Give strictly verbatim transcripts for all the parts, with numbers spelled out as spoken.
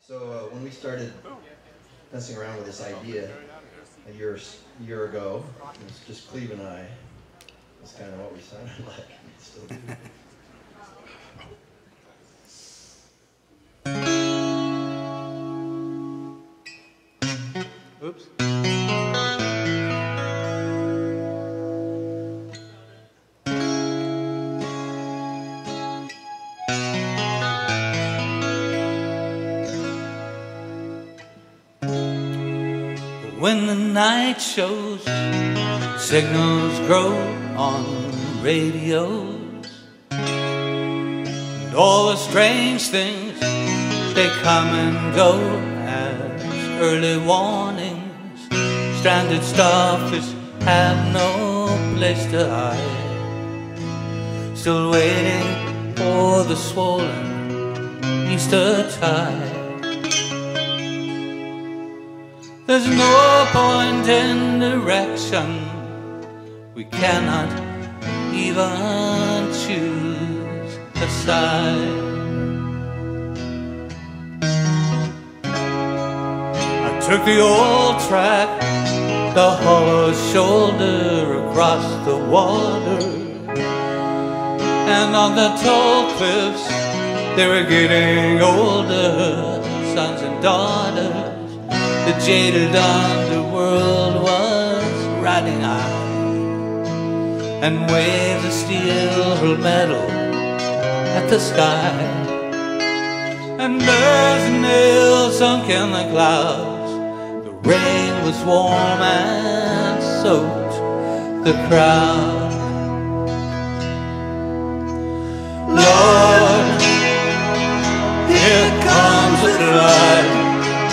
So uh, when we started messing around with this idea a year, year ago, it was just Cleve and I. That's kind of what we sounded like. Still do. Oops. When the night shows, signals grow on radios, and all the strange things, they come and go as early warnings. Stranded starfish have no place to hide, still waiting for the swollen Easter tide. There's no point in direction, we cannot even choose a side. I took the old track, the hollow shoulder across the water, and on the tall cliffs they were getting older, sons and daughters. The jaded underworld was riding high, and waves of steel hurled metal at the sky. And as nails sunk in the clouds, the rain was warm and soaked the crowd. Lord, here comes the flood.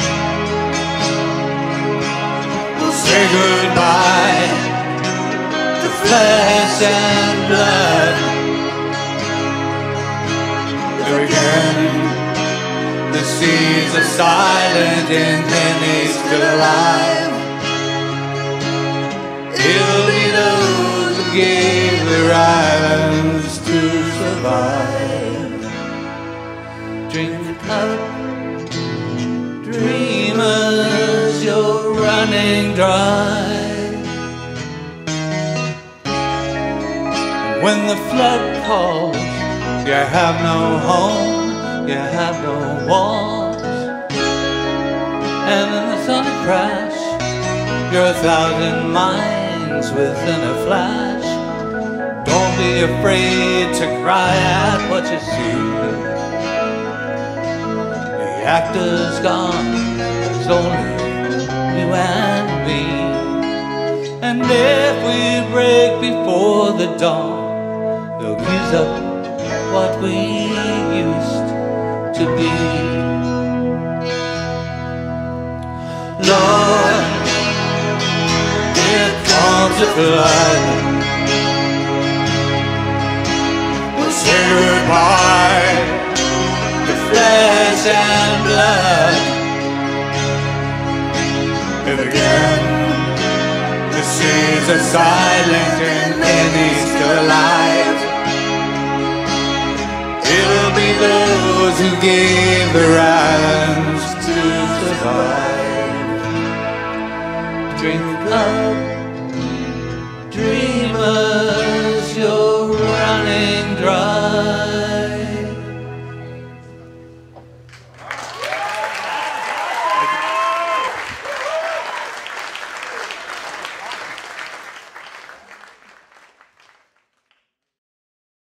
Say goodbye to flesh and blood. Again, the seas are silent and pennies still alive. It'll be those who gave their islands to survive. Drink the cup, dreamers, you're running dry. When the flood calls, you have no home, you have no walls, and in the thunder crash, you're a thousand miles within a flash. Don't be afraid to cry at what you see. The actor's gone, it's only you and me. And if we break before the dawn, they'll use up what we used to be. Lord, here comes the flood. We'll say goodbye to flesh and blood. And again, the seas are silent and pennies still alive. It'll be those who gave their eyes